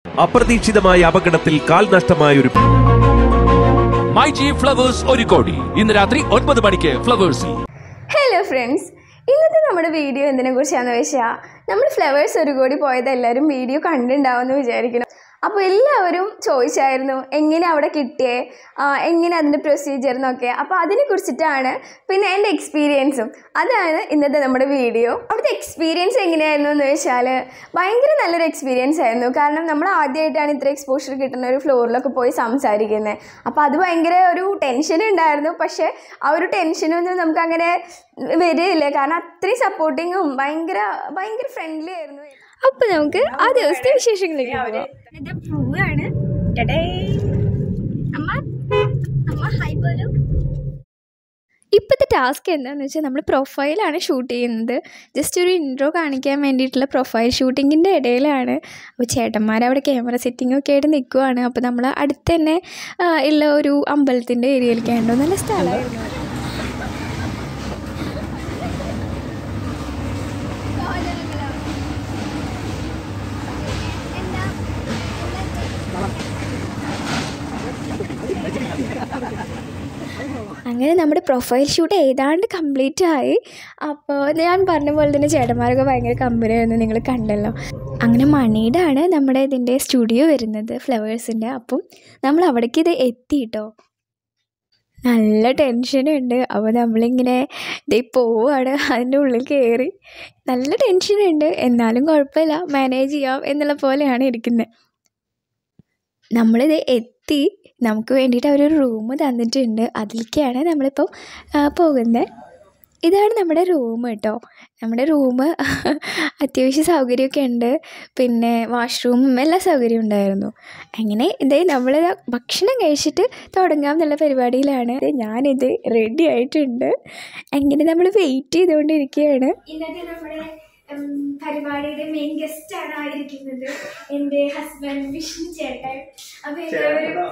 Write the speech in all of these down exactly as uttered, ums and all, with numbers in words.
അപ്രതീക്ഷിതമായ അപകടത്തിൽ കാൽ നഷ്ടമായ ഒരു മൈജി ഫ്ലവേഴ്സ് ഒരു കോടി ഇന്ന് രാത്രി ഒൻപത് മണിക്ക് ഫ്ലവേഴ്സിൽ. ഹലോ ഫ്രണ്ട്സ്, ഇന്നത്തെ നമ്മുടെ വീഡിയോ എന്തിനെ കുറിച്ചാണെന്ന് വെച്ചാൽ നമ്മൾ ഫ്ലവേഴ്സ് ഒരു കോടി പോയത് എല്ലാവരും വീഡിയോ കണ്ടിട്ടുണ്ടാവുമെന്ന് വിചാരിക്കണം. അപ്പോൾ എല്ലാവരും ചോദിച്ചായിരുന്നു എങ്ങനെ അവിടെ കിട്ടിയേ, എങ്ങനെ അതിൻ്റെ പ്രൊസീജിയർ എന്നൊക്കെ. അപ്പോൾ അതിനെ കുറിച്ചിട്ടാണ്, പിന്നെ എൻ്റെ എക്സ്പീരിയൻസും അതാണ് ഇന്നത്തെ നമ്മുടെ വീഡിയോ. അവിടുത്തെ എക്സ്പീരിയൻസ് എങ്ങനെയായിരുന്നു എന്ന് വെച്ചാൽ ഭയങ്കര നല്ലൊരു എക്സ്പീരിയൻസ് ആയിരുന്നു. കാരണം നമ്മൾ ആദ്യമായിട്ടാണ് ഇത്ര എക്സ്പോഷർ കിട്ടുന്ന ഒരു ഫ്ലോറിലൊക്കെ പോയി സംസാരിക്കുന്നത്. അപ്പോൾ അത് ഭയങ്കര ഒരു ടെൻഷൻ ഉണ്ടായിരുന്നു. പക്ഷേ ആ ഒരു ടെൻഷനൊന്നും നമുക്ക് അങ്ങനെ വരില്ല, കാരണം അത്രയും സപ്പോർട്ടിങ്ങും ഭയങ്കര ഭയങ്കര ഫ്രണ്ട്ലി ആയിരുന്നു. അപ്പോൾ നമുക്ക് ആ ദിവസത്തെ വിശേഷങ്ങളിലേക്ക് പോകാം. ഇത് പൂവാണ്. അമ്മ അമ്മ ഹായ് പോലും. ഇപ്പോഴത്തെ ടാസ്ക് എന്താണെന്ന് വെച്ചാൽ നമ്മൾ പ്രൊഫൈലാണ് ഷൂട്ട് ചെയ്യുന്നത്. ജസ്റ്റ് ഒരു ഇൻട്രോ കാണിക്കാൻ വേണ്ടിയിട്ടുള്ള പ്രൊഫൈൽ ഷൂട്ടിങ്ങിൻ്റെ ഇടയിലാണ്. അപ്പോൾ ചേട്ടന്മാരവിടെ ക്യാമറ സെറ്റിങ്ങൊക്കെ ആയിട്ട് നിൽക്കുവാണ്. അപ്പോൾ നമ്മൾ അടുത്ത് തന്നെ ഉള്ള ഒരു അമ്പലത്തിൻ്റെ ഏരിയയിലേക്കാണ്ടോ, നല്ല സ്ഥലമായിരുന്നു. അങ്ങനെ നമ്മുടെ പ്രൊഫൈൽ ഷൂട്ട് ഏതാണ്ട് കംപ്ലീറ്റ് ആയി. അപ്പോൾ ഞാൻ പറഞ്ഞ പോലെ തന്നെ ചേട്ടന്മാരൊക്കെ ഭയങ്കര കമ്പനിയായിരുന്നു, നിങ്ങൾ കണ്ടല്ലോ. അങ്ങനെ മണിയുടെ നമ്മുടെ ഇതിൻ്റെ സ്റ്റുഡിയോ വരുന്നത്, ഫ്ലവേഴ്സിൻ്റെ. അപ്പം നമ്മൾ അവിടേക്ക് ഇത് എത്തിയിട്ടോ. നല്ല ടെൻഷനുണ്ട്. അപ്പോൾ നമ്മളിങ്ങനെ ഇതേ പോവുകയാണ്, അതിൻ്റെ ഉള്ളിൽ കയറി. നല്ല ടെൻഷനുണ്ട്, എന്നാലും കുഴപ്പമില്ല, മാനേജ് ചെയ്യാം എന്നുള്ള പോലെയാണ് ഇരിക്കുന്നത്. നമ്മളിത് എത്തി, നമുക്ക് വേണ്ടിയിട്ട് അവരൊരു റൂം തന്നിട്ടുണ്ട്. അതിലേക്കാണ് നമ്മളിപ്പോൾ പോകുന്നത്. ഇതാണ് നമ്മുടെ റൂം കേട്ടോ. നമ്മുടെ റൂം അത്യാവശ്യം സൗകര്യമൊക്കെ ഉണ്ട്, പിന്നെ വാഷ്റൂമും എല്ലാ സൗകര്യവും ഉണ്ടായിരുന്നു. അങ്ങനെ ഇതേ നമ്മൾ ഭക്ഷണം കഴിച്ചിട്ട് തുടങ്ങാം എന്നുള്ള പരിപാടിയിലാണ്. ഞാനിത് റെഡി ആയിട്ടുണ്ട്. അങ്ങനെ നമ്മൾ വെയിറ്റ് ചെയ്തുകൊണ്ടിരിക്കുകയാണ്. ഇന്നത്തെ നമ്മുടെ പരിപാടിയുടെ മെയിൻ ഗസ്റ്റ് ആണ് ആയിരിക്കുന്നത് എൻ്റെ ഹസ്ബൻഡ് വിഷ്ണു ചേട്ടൻ. അപ്പൊ എല്ലാവരും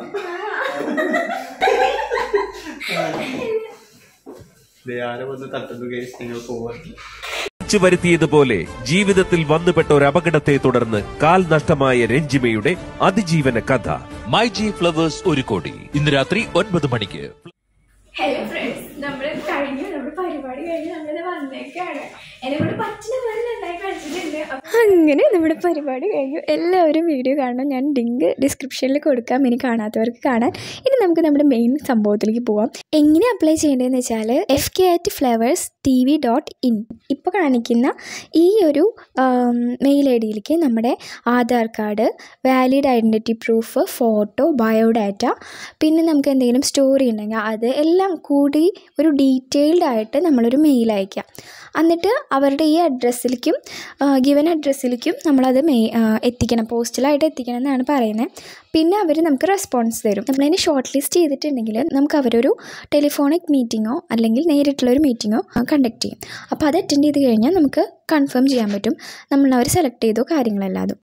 വരുത്തിയതുപോലെ ജീവിതത്തിൽ വന്നുപെട്ട ഒരു അപകടത്തെ തുടർന്ന് കാൽ നഷ്ടമായ രഞ്ജിമയുടെ അതിജീവന കഥ. മൈജി ഫ്ലവേഴ്സ് ഒരു കോടി ഇന്ന് രാത്രി ഒൻപത് മണിക്ക്. ഹലോ ഫ്രണ്ട്സ്, നമ്മൾ കഴിഞ്ഞു, നമ്മുടെ പരിപാടി കഴിഞ്ഞ് നമ്മൾ വന്നേക്കാണ്. എന്നെ കൊണ്ട് പറ്റുന്ന പോലെ നന്നായി കളിച്ചിട്ടുണ്ട്. അങ്ങനെ നമ്മുടെ പരിപാടി കഴിഞ്ഞു. എല്ലാവരും വീഡിയോ കാണണം, ഞാൻ ലിങ്ക് ഡിസ്ക്രിപ്ഷനിൽ കൊടുക്കാം, ഇനി കാണാത്തവർക്ക് കാണാൻ. ഇനി നമുക്ക് നമ്മുടെ മെയിൻ സംഭവത്തിലേക്ക് പോവാം. എങ്ങനെ അപ്ലൈ ചെയ്യേണ്ടതെന്ന് വെച്ചാൽ F K at flowers TV dot in ഇൻ ഇപ്പോൾ കാണിക്കുന്ന ഈ ഒരു മെയിൽ ഐ ഡിയിലേക്ക് നമ്മുടെ Aadhaar card, valid identity proof, photo, biodata, പിന്നെ നമുക്ക് എന്തെങ്കിലും സ്റ്റോറി ഉണ്ടെങ്കിൽ അത് എല്ലാം കൂടി ഒരു ഡീറ്റെയിൽഡ് ആയിട്ട് നമ്മളൊരു മെയിൽ അയക്കാം. എന്നിട്ട് അവരുടെ ഈ അഡ്രസ്സിലേക്കും ഗിവൻ അഡ്രസ്സിലേക്കും നമ്മളത് മെയ് എത്തിക്കണം, പോസ്റ്റലായിട്ട് എത്തിക്കണം എന്നാണ് പറയുന്നത്. പിന്നെ അവർ നമുക്ക് റെസ്പോൺസ് തരും. നമ്മളതിനെ ഷോർട്ട് ലിസ്റ്റ് ചെയ്തിട്ടുണ്ടെങ്കിൽ നമുക്ക് അവരൊരു ടെലിഫോണിക് മീറ്റിങ്ങോ അല്ലെങ്കിൽ നേരിട്ടുള്ളൊരു മീറ്റിങ്ങോ കണ്ടക്ട് ചെയ്യും. അപ്പോൾ അത് അറ്റൻഡ് ചെയ്ത് കഴിഞ്ഞാൽ നമുക്ക് കൺഫേം ചെയ്യാൻ പറ്റും നമ്മളവർ സെലക്ട് ചെയ്തോ കാര്യങ്ങളല്ലാതും.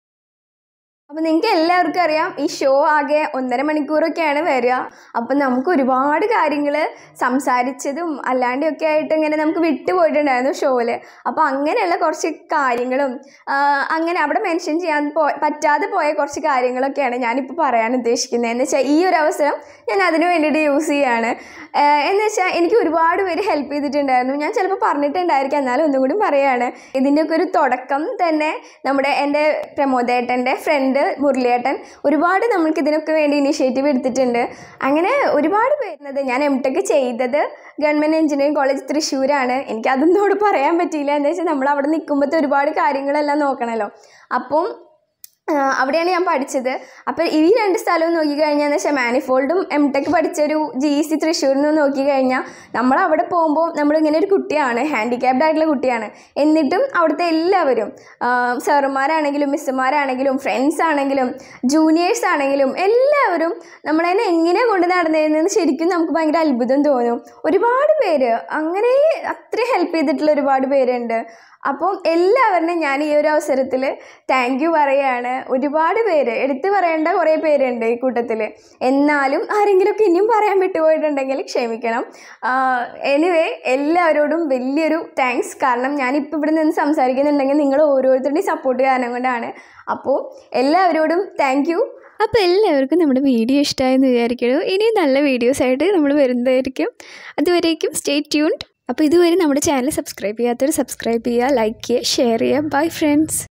അപ്പോൾ നിങ്ങൾക്ക് എല്ലാവർക്കും അറിയാം, ഈ ഷോ ആകെ ഒന്നര മണിക്കൂറൊക്കെയാണ് വരിക. അപ്പം നമുക്ക് ഒരുപാട് കാര്യങ്ങൾ സംസാരിച്ചതും അല്ലാണ്ടൊക്കെ ആയിട്ട് ഇങ്ങനെ നമുക്ക് വിട്ടുപോയിട്ടുണ്ടായിരുന്നു ഷോയിൽ. അപ്പോൾ അങ്ങനെയുള്ള കുറച്ച് കാര്യങ്ങളും അങ്ങനെ അവിടെ മെൻഷൻ ചെയ്യാൻ പോ പറ്റാതെ പോയ കുറച്ച് കാര്യങ്ങളൊക്കെയാണ് ഞാനിപ്പോൾ പറയാൻ ഉദ്ദേശിക്കുന്നത്. എന്ന് വെച്ചാൽ ഈ ഒരു അവസരം ഞാൻ അതിന് വേണ്ടിയിട്ട് യൂസ് ചെയ്യുകയാണ്. എന്ന് വെച്ചാൽ എനിക്ക് ഒരുപാട് പേര് ഹെൽപ്പ് ചെയ്തിട്ടുണ്ടായിരുന്നു. ഞാൻ ചിലപ്പോൾ പറഞ്ഞിട്ടുണ്ടായിരിക്കാം, എന്നാലും ഒന്നും കൂടി പറയുകയാണ്. ഇതിൻ്റെയൊക്കെ ഒരു തുടക്കം തന്നെ നമ്മുടെ എൻ്റെ പ്രമോദേട്ടൻ്റെ ഫ്രണ്ട് മുരളിയേട്ടൻ ഒരുപാട് നമ്മൾക്ക് ഇതിനൊക്കെ വേണ്ടി ഇനിഷ്യേറ്റീവ് എടുത്തിട്ടുണ്ട്. അങ്ങനെ ഒരുപാട് പേരുന്നത്. ഞാൻ എം ടെക് ചെയ്തത് ഗവൺമെൻറ് എഞ്ചിനീയറിംഗ് കോളേജ് തൃശ്ശൂരാണ്. എനിക്ക് അതൊന്നോട് പറയാൻ പറ്റിയില്ല. എന്താ വെച്ചാൽ നമ്മൾ അവിടെ നിൽക്കുമ്പോഴത്തെ ഒരുപാട് കാര്യങ്ങളെല്ലാം നോക്കണമല്ലോ. അപ്പം അവിടെയാണ് ഞാൻ പഠിച്ചത്. അപ്പോൾ ഈ രണ്ട് സ്ഥലവും നോക്കിക്കഴിഞ്ഞാൽ എന്ന് വെച്ചാൽ മാനിഫോൾഡും എം ടെക് പഠിച്ചൊരു ജി ഇ സി തൃശ്ശൂരിൽ നിന്ന് നോക്കിക്കഴിഞ്ഞാൽ നമ്മൾ അവിടെ പോകുമ്പോൾ നമ്മളിങ്ങനെ ഒരു കുട്ടിയാണ്, ഹാൻഡിക്യാപ്ഡ് ആയിട്ടുള്ള കുട്ടിയാണ്. എന്നിട്ടും അവിടുത്തെ എല്ലാവരും സാറുമാരാണെങ്കിലും മിസ്സുമാരാണെങ്കിലും ഫ്രണ്ട്സ് ആണെങ്കിലും ജൂനിയേഴ്സ് ആണെങ്കിലും എല്ലാവരും നമ്മളതിനെ എങ്ങനെയാണ് കൊണ്ട് നടന്നതെന്ന് ശരിക്കും നമുക്ക് ഭയങ്കര അത്ഭുതം തോന്നും. ഒരുപാട് പേര് അങ്ങനെ അത്രയും ഹെൽപ്പ് ചെയ്തിട്ടുള്ള ഒരുപാട് പേരുണ്ട്. അപ്പം എല്ലാവരുടെയും ഞാൻ ഈ ഒരു അവസരത്തിൽ താങ്ക് യു പറയുകയാണ്. ഒരുപാട് പേര്, എടുത്തു പറയേണ്ട കുറേ പേരുണ്ട് ഈ കൂട്ടത്തിൽ. എന്നാലും ആരെങ്കിലുമൊക്കെ ഇനിയും പറയാൻ വിട്ടുപോയിട്ടുണ്ടെങ്കിൽ ക്ഷമിക്കണം. എനിവേ എല്ലാവരോടും വലിയൊരു താങ്ക്സ്. കാരണം ഞാനിപ്പോൾ ഇവിടെ നിന്ന് സംസാരിക്കുന്നുണ്ടെങ്കിൽ നിങ്ങൾ ഓരോരുത്തരുടെയും സപ്പോർട്ട് കാരണം കൊണ്ടാണ്. അപ്പോൾ എല്ലാവരോടും താങ്ക് യു. അപ്പോൾ എല്ലാവർക്കും നമ്മുടെ വീഡിയോ ഇഷ്ടമായെന്ന് വിചാരിക്കുന്നു. ഇനി നല്ല വീഡിയോസായിട്ട് നമ്മൾ വരുന്നതായിരിക്കും. അതുവരേക്കും സ്റ്റേ ട്യൂൺഡ്. അപ്പോൾ ഇതുവരെ നമ്മുടെ ചാനൽ സബ്സ്ക്രൈബ് ചെയ്യാത്തവർ സബ്സ്ക്രൈബ് ചെയ്യുക, ലൈക്ക് ചെയ്യുക, ഷെയർ ചെയ്യുക. Bye friends.